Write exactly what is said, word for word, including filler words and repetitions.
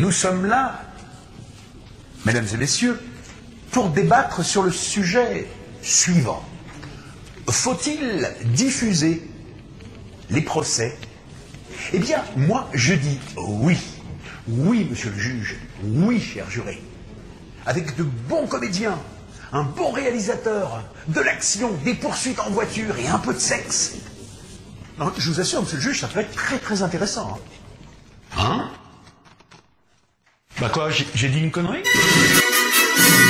nous sommes là, mesdames et messieurs, pour débattre sur le sujet suivant. Faut-il diffuser les procès? Eh bien, moi, je dis oui. Oui, monsieur le juge. Oui, cher juré. Avec de bons comédiens, un bon réalisateur, de l'action, des poursuites en voiture et un peu de sexe. Non, je vous assure, monsieur le juge, ça peut être très très intéressant. Hein? Bah quoi, j'ai dit une connerie?